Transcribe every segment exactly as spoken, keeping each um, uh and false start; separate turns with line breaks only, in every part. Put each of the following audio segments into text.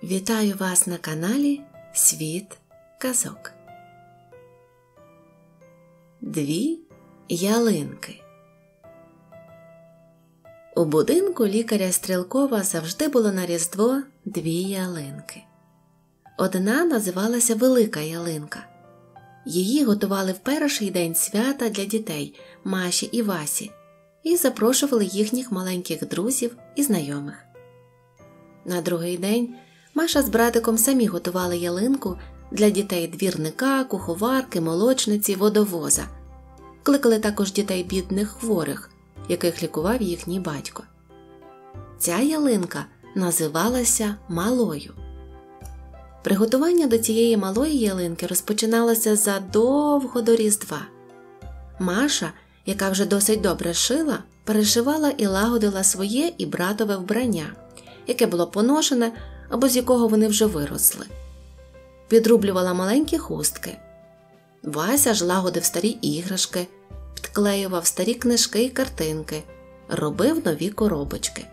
Вітаю вас на каналі Світ казок. Дві ялинки. У будинку лікаря Стрілкова завжди було на Різдво дві ялинки. Одна називалася Велика ялинка. Її готували в перший день свята для дітей Маші і Васі і запрошували їхніх маленьких друзів і знайомих. На другий день Маша з братиком самі готували ялинку для дітей двірника, куховарки, молочниці, водовоза. Кликали також дітей бідних хворих, яких лікував їхній батько. Ця ялинка називалася Малою. Приготування до цієї малої ялинки розпочиналося задовго до Різдва. Маша, яка вже досить добре шила, перешивала і лагодила своє і братове вбрання, яке було поношене або з якого вони вже виросли. Підрублювала маленькі хустки. Вася ж лагодив старі іграшки, підклеював старі книжки і картинки, робив нові коробочки.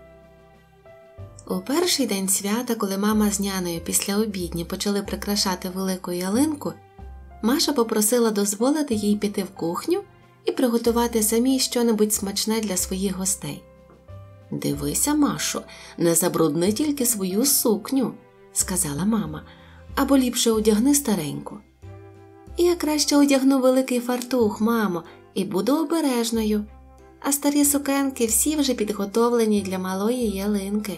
У перший день свята, коли мама з нянею після обідні почали прикрашати велику ялинку, Маша попросила дозволити їй піти в кухню і приготувати самій щонебудь смачне для своїх гостей. «Дивися, Машо, не забрудни тільки свою сукню», – сказала мама, – «або ліпше одягни стареньку». «Я краще одягну великий фартух, мамо, і буду обережною, а старі сукенки всі вже підготовлені для малої ялинки».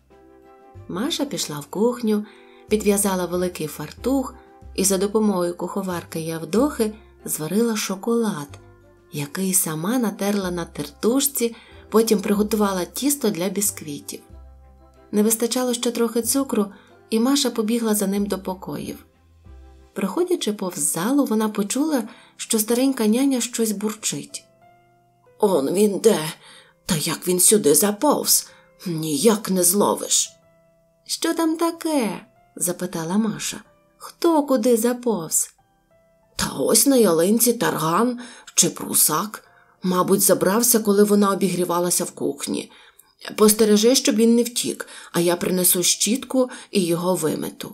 Маша пішла в кухню, підв'язала великий фартух і за допомогою куховарки Явдохи зварила шоколад, який сама натерла на тертушці, потім приготувала тісто для бісквітів. Не вистачало ще трохи цукру, і Маша побігла за ним до покоїв. Проходячи повз залу, вона почула, що старенька няня щось бурчить. «Он він де? Та як він сюди заповз? Ніяк не зловиш». «Що там таке?» – запитала Маша. «Хто куди заповз?» «Та ось на ялинці тарган чи прусак. Мабуть, забрався, коли вона обігрівалася в кухні. Постережи, щоб він не втік, а я принесу щітку і його вимету».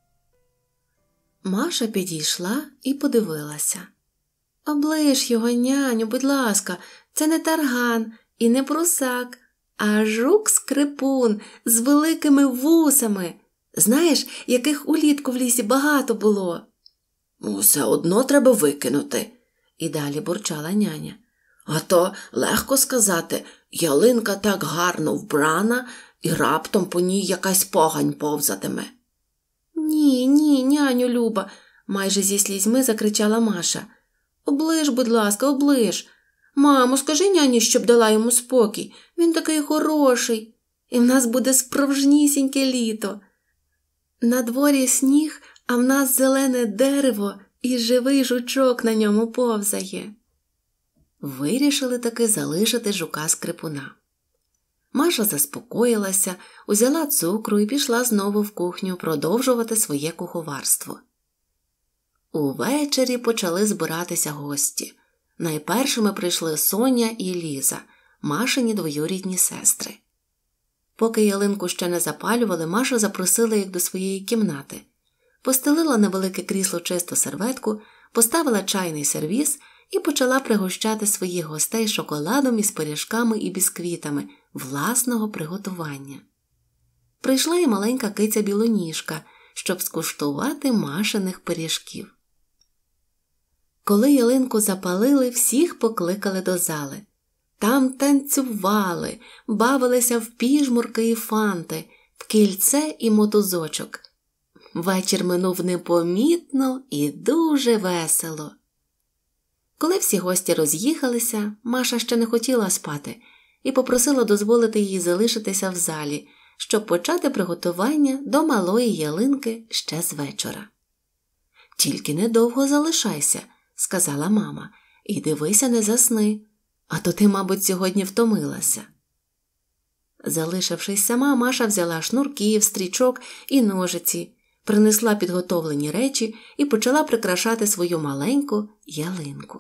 Маша підійшла і подивилася. «Оближ його, няню, будь ласка, це не тарган і не прусак, а жук-скрипун з великими вусами. Знаєш, яких улітку в лісі багато було?» «Все одно треба викинути», – і далі бурчала няня. «А то легко сказати, ялинка так гарно вбрана, і раптом по ній якась погань повзатиме». «Ні, ні, няню Люба», – майже зі слізьми закричала Маша. «Оближ, будь ласка, оближ. Мамо, скажи няні, щоб дала йому спокій. Він такий хороший. І в нас буде справжнісіньке літо. На дворі сніг, а в нас зелене дерево і живий жучок на ньому повзає». Вирішили таки залишити жука-скрипуна. Маша заспокоїлася, узяла цукру і пішла знову в кухню продовжувати своє куховарство. Увечері почали збиратися гості. Найпершими прийшли Соня і Ліза, Машині двоюрідні сестри. Поки ялинку ще не запалювали, Маша запросила їх до своєї кімнати. Постелила на велике крісло чисту серветку, поставила чайний сервіз і почала пригощати своїх гостей шоколадом із пиріжками і бісквітами власного приготування. Прийшла і маленька киця Білоніжка, щоб скуштувати Машиних пиріжків. Коли ялинку запалили, всіх покликали до зали. Там танцювали, бавилися в піжмурки і фанти, в кільце і мотузочок. Вечір минув непомітно і дуже весело. Коли всі гості роз'їхалися, Маша ще не хотіла спати і попросила дозволити їй залишитися в залі, щоб почати приготування до малої ялинки ще з вечора. «Тільки недовго залишайся», – сказала мама, – «і дивися, не засни, а то ти, мабуть, сьогодні втомилася». Залишившись сама, Маша взяла шнурків, стрічок і ножиці, принесла підготовлені речі і почала прикрашати свою маленьку ялинку.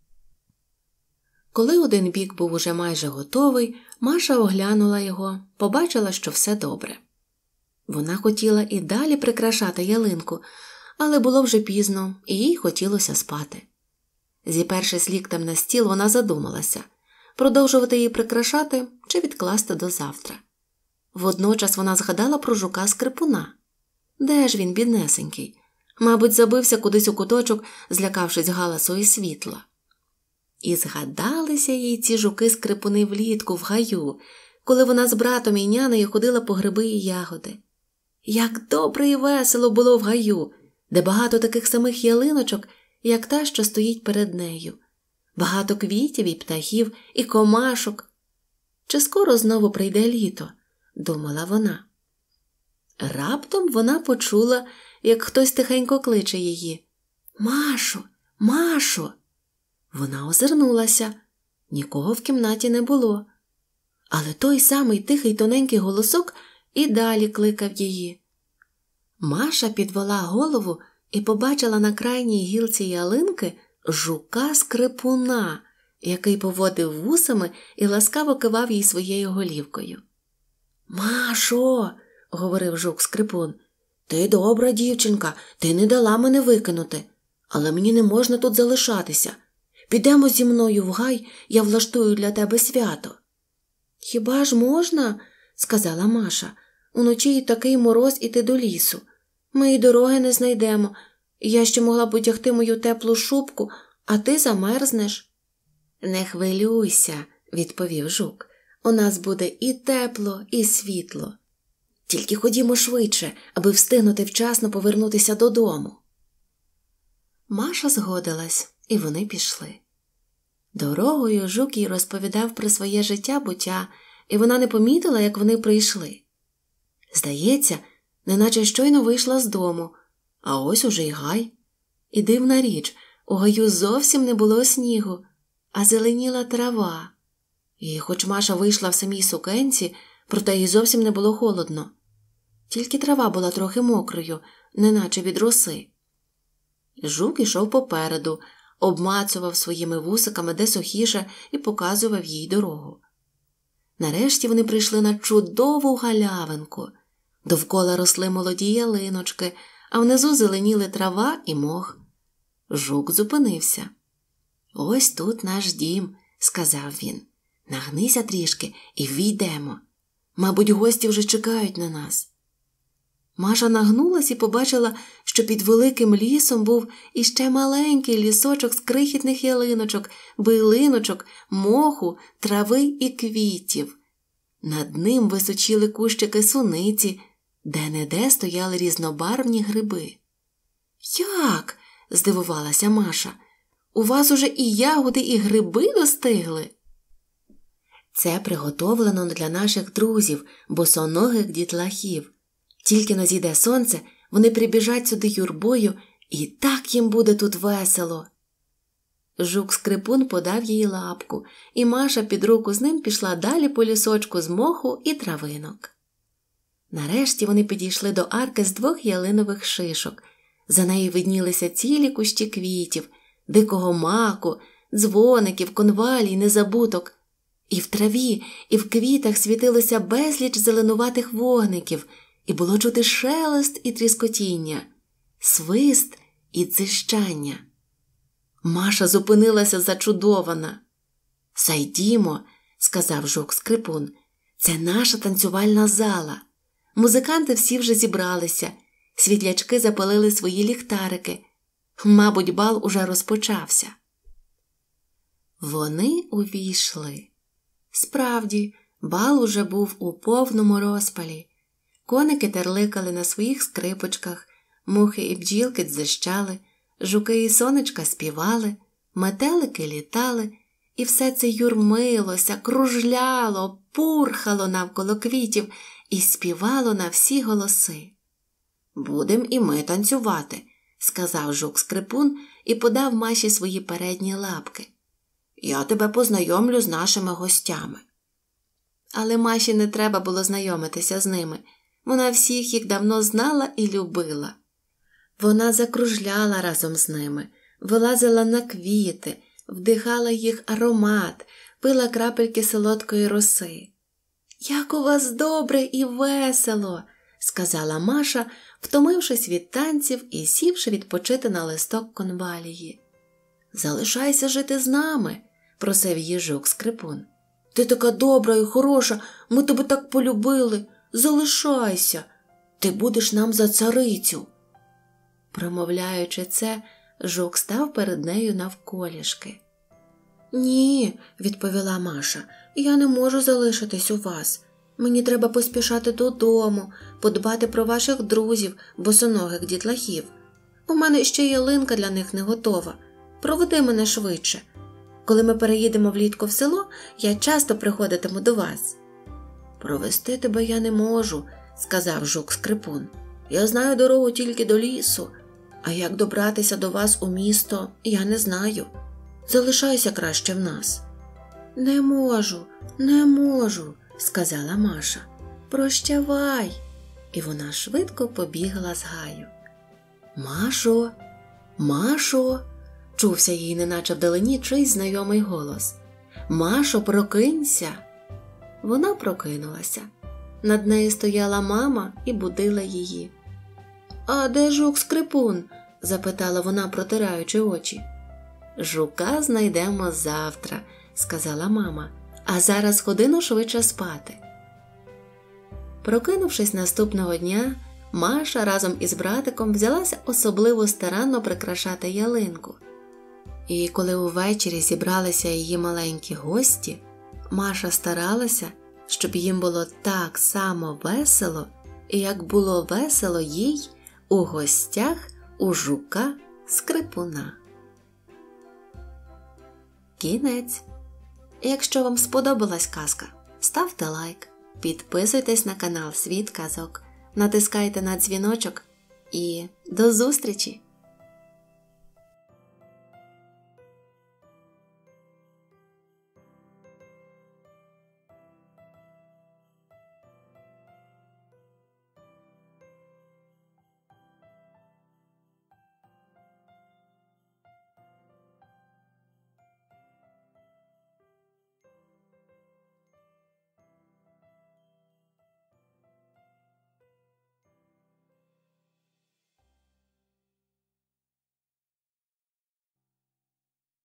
Коли один бік був уже майже готовий, Маша оглянула його, побачила, що все добре. Вона хотіла і далі прикрашати ялинку, але було вже пізно, і їй хотілося спати. Зіпершись ліктем на стіл, вона задумалася, продовжувати її прикрашати чи відкласти до завтра. Водночас вона згадала про жука-скрипуна. Де ж він, біднесенький? Мабуть, забився кудись у куточок, злякавшись галасу і світла. І згадалися їй ці жуки-скрипуни влітку в гаю, коли вона з братом і нянею ходила по гриби і ягоди. Як добре і весело було в гаю, де багато таких самих ялиночок, як та, що стоїть перед нею. Багато квітів і птахів, і комашок. Чи скоро знову прийде літо? Думала вона. Раптом вона почула, як хтось тихенько кличе її. «Машо! Машо!» Вона озирнулася. Нікого в кімнаті не було. Але той самий тихий тоненький голосок і далі кликав її. Маша підвела голову і побачила на крайній гілці ялинки жука-скрипуна, який поводив вусами і ласкаво кивав їй своєю голівкою. «Машо!» – говорив жук-скрипун. «Ти добра дівчинка, ти не дала мене викинути, але мені не можна тут залишатися. Підемо зі мною в гай, я влаштую для тебе свято». «Хіба ж можна?» – сказала Маша. «Уночі і такий мороз іти до лісу. Ми й дороги не знайдемо. Я ще могла б одягти мою теплу шубку, а ти замерзнеш». «Не хвилюйся», – відповів жук. «У нас буде і тепло, і світло. Тільки ходімо швидше, аби встигнути вчасно повернутися додому». Маша згодилась, і вони пішли. Дорогою жук їй розповідав про своє життя-буття, і вона не помітила, як вони прийшли. Здається, неначе щойно вийшла з дому, а ось уже й гай. І дивна річ, у гаю зовсім не було снігу, а зеленіла трава. І хоч Маша вийшла в самій сукенці, проте їй зовсім не було холодно. Тільки трава була трохи мокрою, неначе від роси. Жук ішов попереду, обмацував своїми вусиками де сухіше і показував їй дорогу. Нарешті вони прийшли на чудову галявинку. Довкола росли молоді ялиночки, а внизу зеленіли трава і мох. Жук зупинився. «Ось тут наш дім», – сказав він. «Нагнися трішки і ввійдемо. Мабуть, гості вже чекають на нас». Маша нагнулась і побачила, що під великим лісом був іще маленький лісочок з крихітних ялиночок, билиночок, моху, трави і квітів. Над ним височили кущики суниці, де-не-де стояли різнобарвні гриби. «Як?» – здивувалася Маша. «У вас уже і ягоди, і гриби достигли?» «Це приготовлено для наших друзів, босоногих дітлахів. Тільки но зійде сонце, вони прибіжать сюди юрбою, і так їм буде тут весело». Жук-скрипун подав їй лапку, і Маша під руку з ним пішла далі по лісочку з моху і травинок. Нарешті вони підійшли до арки з двох ялинових шишок. За нею виднілися цілі кущі квітів, дикого маку, дзвоників, конвалій, незабуток. І в траві, і в квітах світилося безліч зеленуватих вогників, і було чути шелест і тріскотіння, свист і дзижчання. Маша зупинилася зачудована. «Зайдімо», – сказав жук-скрипун, – «це наша танцювальна зала. Музиканти всі вже зібралися, світлячки запалили свої ліхтарики. Мабуть, бал уже розпочався». Вони увійшли. Справді, бал уже був у повному розпалі. Коники терликали на своїх скрипочках, мухи і бджілки дзищали, жуки і сонечка співали, метелики літали, і все це юрмилося, кружляло, пурхало навколо квітів і співало на всі голоси. «Будем і ми танцювати», – сказав жук-скрипун і подав Маші свої передні лапки. «Я тебе познайомлю з нашими гостями». Але Маші не треба було знайомитися з ними. Вона всіх їх давно знала і любила. Вона закружляла разом з ними, вилазила на квіти, вдихала їх аромат, пила крапельки солодкої роси. «Як у вас добре і весело!» – сказала Маша, втомившись від танців і сівши відпочити на листок конвалії. «Залишайся жити з нами», – просив її Жук-скрипун. «Ти така добра і хороша, ми тебе так полюбили. Залишайся, ти будеш нам за царицю». Промовляючи це, Жук став перед нею навколішки. «Ні», – відповіла Маша, – «я не можу залишитись у вас. Мені треба поспішати додому, подбати про ваших друзів, босоногих дітлахів. У мене ще ялинка для них не готова. Проведи мене швидше. Коли ми переїдемо влітку в село, я часто приходитиму до вас». «Провести тебе я не можу», – сказав Жук-скрипун. «Я знаю дорогу тільки до лісу, а як добратися до вас у місто, я не знаю. Залишайся краще в нас». «Не можу, не можу», – сказала Маша. «Прощавай!» І вона швидко побігла з гаю. «Машо! Машо!» – чувся їй неначе вдалині чийсь знайомий голос. «Машо, прокинься!» Вона прокинулася. Над нею стояла мама і будила її. «А де Жук-скрипун?» – запитала вона, протираючи очі. «Жука знайдемо завтра», – сказала мама, – «а зараз ходину швидше спати». Прокинувшись наступного дня, Маша разом із братиком взялася особливо старанно прикрашати ялинку. І коли увечері зібралися її маленькі гості, Маша старалася, щоб їм було так само весело, як було весело їй у гостях у Жука-скрипуна. Кінець. Якщо вам сподобалась казка, ставте лайк, підписуйтесь на канал Світ казок, натискайте на дзвіночок і до зустрічі!